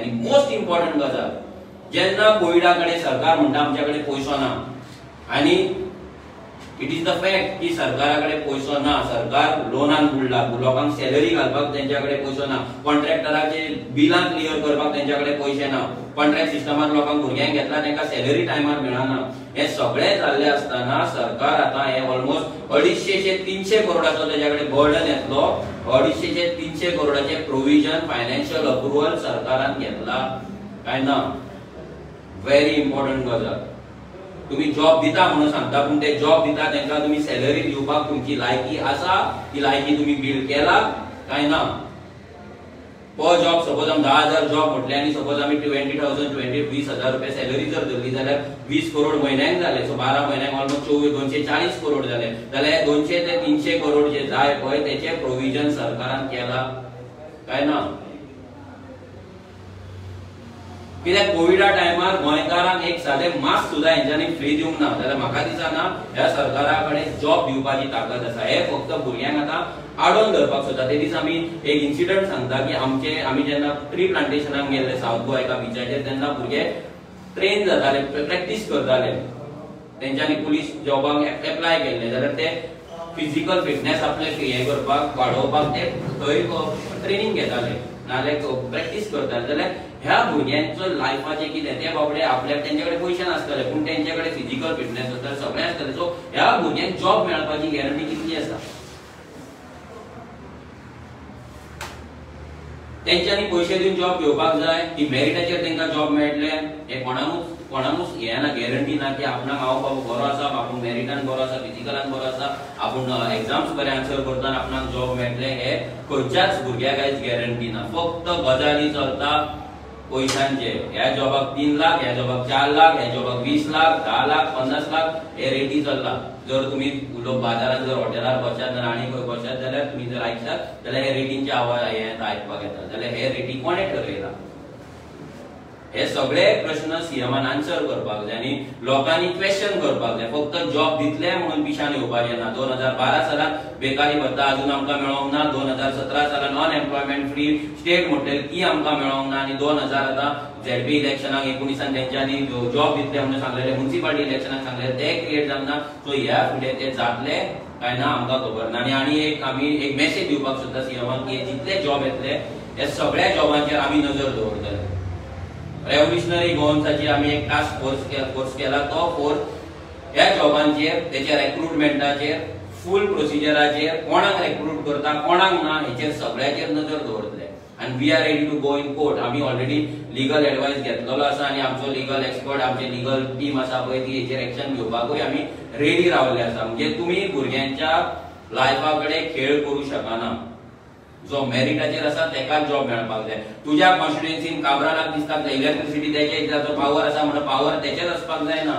आनी most important गजाल, जेन्ना कोविडा कडेन सरकार म्हणटा आमच्या कडेन पयसो ना, आनी इट इज द फॅक्ट की सरकारा कडेन पयसो ना, सरकार लोनान बुडला, लोकांक सॅलरी घालपाक तेंच्या कडेन पयसो ना, कॉन्ट्रॅक्टराचे बिलां क्लियर करपाक तेंच्या कडेन पयशे ना, कॉन्ट्रॅक्ट सिस्टमार लोकांक भुरग्यांक घेतला तेंका सॅलरी टायमार मेळना, हे सगळे जाल्ले असताना सरकार आता हे ऑलमोस्ट 250 ते 300 करोडाचो तेच्या कडेन बर्डन येतलो. 250 ते 300 करोडाचे प्रोविजन फायनान्शियल अप्रुव्हल सरकारान घेतला काय ना. व्हेरी इम्पॉर्टंट गजाल. तुम्ही जॉब दिता म्हणून सांगता, पण ते जॉब दिता तेंका तुम्ही सॅलरी दिवपाक तुमची लायकी आसा, ती लायकी तुम्ही बिल्ड केला काय ना. पर जॉब सपोज आमी 10,000 जॉब म्हटले आनी सपोज आमी 20,000 रुपये सॅलरी जर धरली जाल्यार 20 करोड म्हयन्याक जाले. सो 12 म्हयन्याक ऑलमोस्ट 240 करोड जाले. जाल्यार 200 ते 300 करोड जे जाय पळय तेचे प्रोविजन सरकारान केला काय ना. कित्याक कोविडा टायमार गोंयकारांक एक सादे मास्क सुद्धा हेंच्यांनी फ्री दिवंक ना, जाल्यार म्हाका दिसना ह्या सरकारा कडेन जॉब दिवपाची ताकद आसा. हे फक्त भुरग्यांक आतां आडोवन धरपाक सोदता. ते दीस आमी एक इन्सिडंट सांगता की आमी जेन्ना ट्री प्लांटेशनाक गेल्ले साउथ गोवा एका बिचाचेर, तेन्ना भुरगे ट्रेन जाताले, प्रॅक्टीस करताले. तेंच्यांनी पुलीस जॉबाक एप्लाय केल्ले जाल्यार ते फिजिकल फिटनेस आपले हे करपाक वाडोवपाक ते थंय ट्रेनिंग घेताले, नाल्यार प्रॅक्टीस करताले. जाल्यार ह्या भुरग्यांचो लायफाचे कितें ते बाबडे आपल्याक तेंचे कडेन पयशे नासतले, पूण तेंचे कडेन फिजिकल फिटनेस आसतले, सगळें आसतलें. सो ह्या भुरग्यांक जॉब मेळपाची गॅरंटी कितली आसा. तेंच्यांनी पयशे दिवन जॉब घेवपाक जाय की मेरिटाचेर तेंका जॉब मेळटले, हे कोणाकूच हे ना, गॅरंटी ना की आपणाक हांव बाबा बरो आसा, आपूण मेरिटान बरो आसा, फिजिकलान बरो आसा, आपूण एग्जाम्स बरे आन्सर करता आपणाक जॉब मेळटले, हे खंयच्याच भुरग्याक आयज गॅरंटी ना. फक्त गजाली चलता पयशांचे. ह्या जॉबाक 3 लाख, ह्या जॉबाक 4 लाख, ह्या जॉबाक 20 लाख, 10 लाख, 50 लाख, हे रेटी चल्ला. जर तुम्ही बाजारात जर हॉटेलार बसत ना आनी खंय बसत जाल्यार तुम्ही जर आयकतात जाल्यार हे रेटींचे आवाज आयकपाक येता. जाल्यार हे रेटी कोणे ठरयला. हे सगळे प्रश्न सीएमान आन्सर करपाक जाय आनी लोकांनी क्वेश्चन करपाक जाय. फक्त जॉब दितले म्हणून पिशान येवपाचें ना. 2012 सालान बेकारी भत्ता अजून आमकां मेळोंक ना. 2017 सालान अनएम्प्लॉयमेंट फ्री स्टेट म्हटलेली ती आमकां मेळोंक ना. आनी 2000 आता झेडपी इलेक्शनाक 19 तेंच्यांनी जॉब दितले म्हणून सांगलेले, म्युनिसिपालिटी इलेक्शनाक सांगलेले, ते क्रिएट जावना. सो ह्या फुडें ते जातले काय ना आमकां खबर ना. आनी आमी एक मेसेज दिवपाक सोदता सीएमाक की जितले जॉब येतले हे सगळ्या जॉबांचेर आमी नजर दवरतले. रेव्होल्युशनरी गोवन्साची आमी एक टास्क फोर्स केला. तो फोर्स ह्या जॉबांचेर, तेच्या रिक्रुटमेंटाचेर, फुल प्रोसिजराचेर, कोणाक रिक्रूट करता कोणाक ना हेचेर सगळ्याचेर नजर दवरतले. आनी we are ready to go in court. आमी ऑलरेडी लीगल एडवायस घेतलेलो आसा आनी आमचो लीगल एक्सपर्ट, आमचे लीगल टीम आसा पळय ती हेचेर एक्शन घेवपाकूय आमी रेडी रावले आसा. म्हणजे तुमी भुरग्यांच्या लायफा कडेन खेळ करूं शकना. जो मेरिटाचेर आसा तेकाच जॉब मेळपाक जाय. तुज्या कॉन्स्टिट्युएन्सीन काब्रालाक दिसता इलेक्ट्रिसिटी तेचे पावर आसा म्हणून पावर तेचेच आसपाक जायना.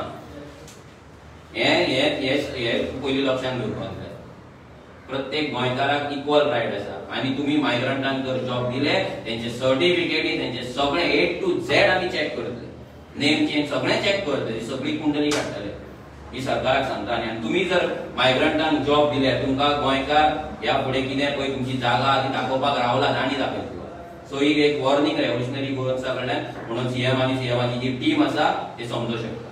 हे पयलीं लक्षांत घेवपाक जाय. प्रत्येक गोंयकाराक इक्वल रायट आसा. आनी तुमी मायग्रंटांक जर जॉब दिले तेंचे सर्टिफिकेटी तेंचे सगळे A to Z आमी चॅक करतले. नेम चेंज सगळें चॅक करतले, सगळी कुंडली काडटले. ही सरकाराक सांगता. आनी तुम्ही जर मायग्रंटांक जॉब दिले तुमकां गोंयकार ह्या फुडें कितें पळय तुमची जागा ती दाखोवपाक रावला आनी दाखयतलो. सो ही एक वॉर्निंग रेव्होल्युशनरी गोवन्सा कडल्यान म्हणून सीएम आनी सीएमाची जी टीम आसा ते समजूं शकता.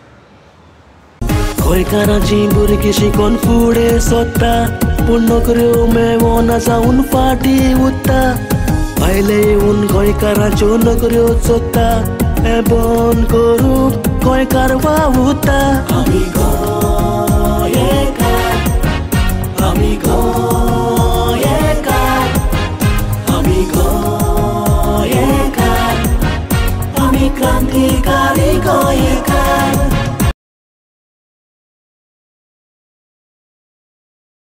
गोंयकारांची भुरगीं शिकून फुडें सोदता, पूण नोकऱ्यो मेळोना जावन फाटीं उरता. भायले येवन गोंयकारांच्यो नोकऱ्यो सोदता, हें बंद करून गोंयकार वावुरता. आमी